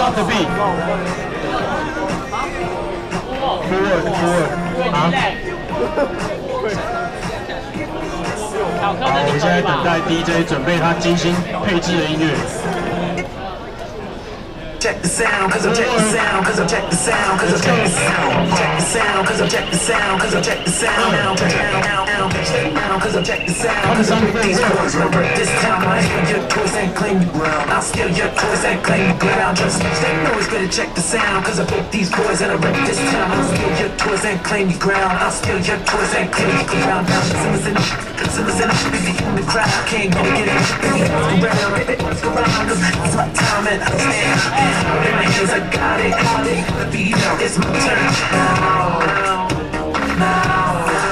Stop the beat. Forward. 啊。好，我们现在等待 DJ 准备他精心配置的音乐。 Check the sound, cause I'm check the sound, cause I'm check the sound, cause I'm check the sound, check the sound, cause I'm check the sound, cause I'm check the sound, cause I'm check the sound, cause I'm these boys will break this town. I hear your toys and claim you ground. I'll steal your toys and claim you ground. Just they know it's better check the sound, cause I broke these boys and I wreck this town. I'll steal your toys and claim you ground. I'll steal your toys and claim you ground. Now Simmons in the crowd, can't go get it. Let's go round, cause it's my time and I'm standing. In my hands, I got it. The beat out, it's my turn. Now.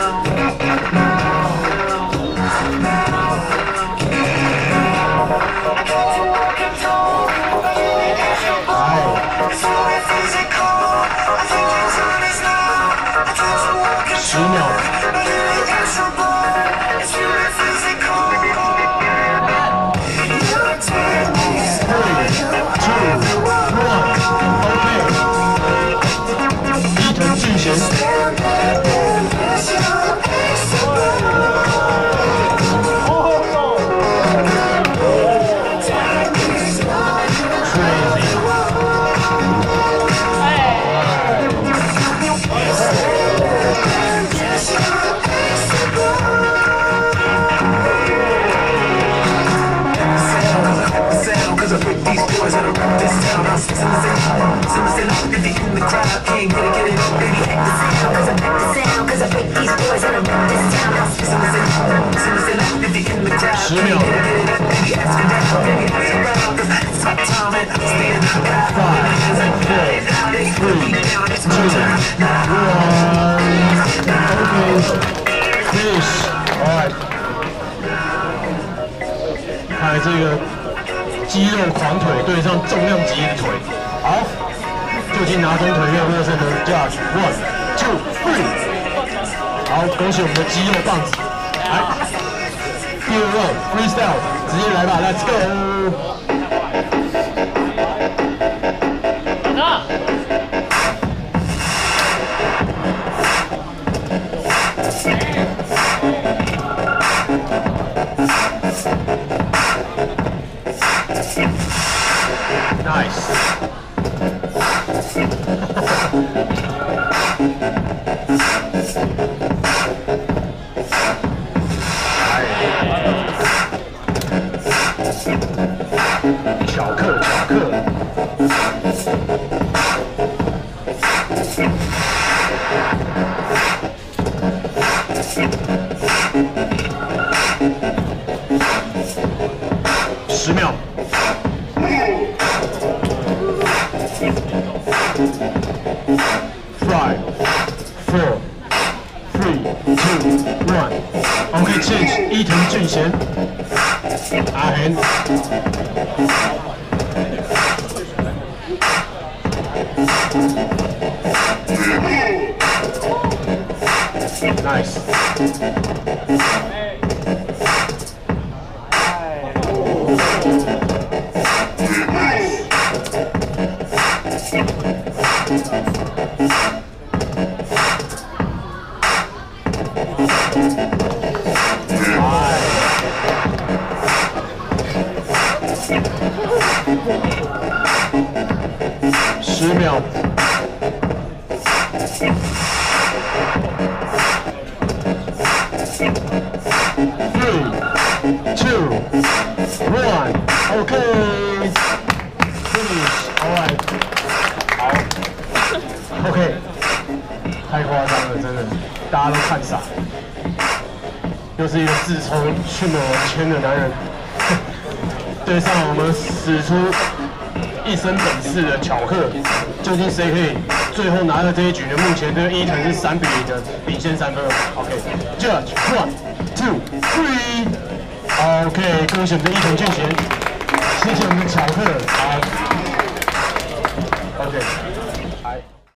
看这个肌肉狂腿对上重量级的腿，好，究竟哪种腿越获胜呢 ？Judge 1, 2, 3。好，恭喜我们的肌肉棒子，来，第二 round freestyle， 直接来吧 ，Let's go。 Nice. 巧克。10秒。 5, 4, 3, 2, 1. OK, change. 伊藤俊贤，阿hen，Nice. $10秒。 3, 2, 1. OK. Finish. Alright. 好。OK. 太夸张了，真的，大家都看傻。又是一个自称迅猛文签的男人，对上我们使出一身本事的巧克，究竟谁可以最后拿到这一局呢？目前这个伊藤是3比0的领先3分。OK，Judge 1, 2, 3。OK， 恭喜我们的伊藤俊贤，谢谢我们的巧克。好 ，OK。